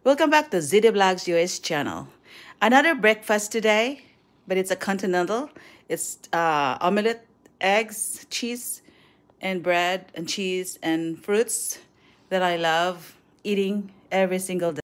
Welcome back to zdvlogs US channel. Another breakfast today, but it's a continental. It's omelette, eggs, cheese, and bread and cheese and fruits that I love eating every single day.